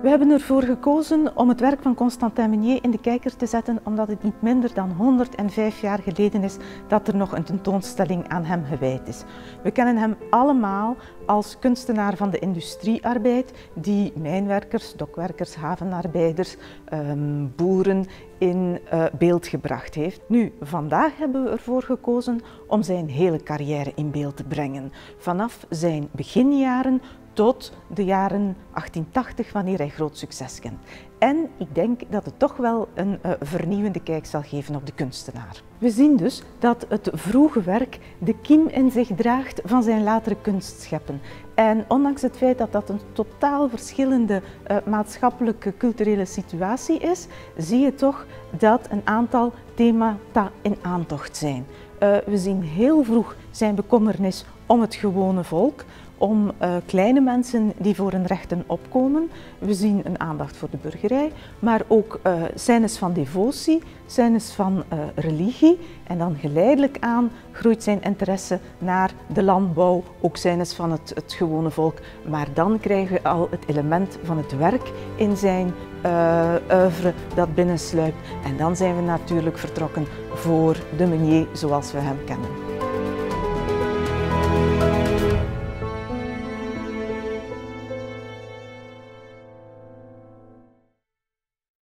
We hebben ervoor gekozen om het werk van Constantin Meunier in de kijker te zetten, omdat het niet minder dan 105 jaar geleden is dat er nog een tentoonstelling aan hem gewijd is. We kennen hem allemaal als kunstenaar van de industriearbeid, die mijnwerkers, dokwerkers, havenarbeiders, boeren in beeld gebracht heeft. Nu, vandaag hebben we ervoor gekozen om zijn hele carrière in beeld te brengen. Vanaf zijn beginjaren tot de jaren 1880, wanneer hij groot succes kent. En ik denk dat het toch wel een vernieuwende kijk zal geven op de kunstenaar. We zien dus dat het vroege werk de kiem in zich draagt van zijn latere kunstscheppen. En ondanks het feit dat dat een totaal verschillende maatschappelijke, culturele situatie is, zie je toch dat een aantal themata in aantocht zijn. We zien heel vroeg zijn bekommernis om het gewone volk, om kleine mensen die voor hun rechten opkomen. We zien een aandacht voor de burgerij, maar ook scènes van devotie, scènes van religie. En dan geleidelijk aan groeit zijn interesse naar de landbouw, ook scènes van het gewone volk. Maar dan krijgen we al het element van het werk in zijn oeuvre dat binnensluipt. En dan zijn we natuurlijk vertrokken voor de Meunier zoals we hem kennen.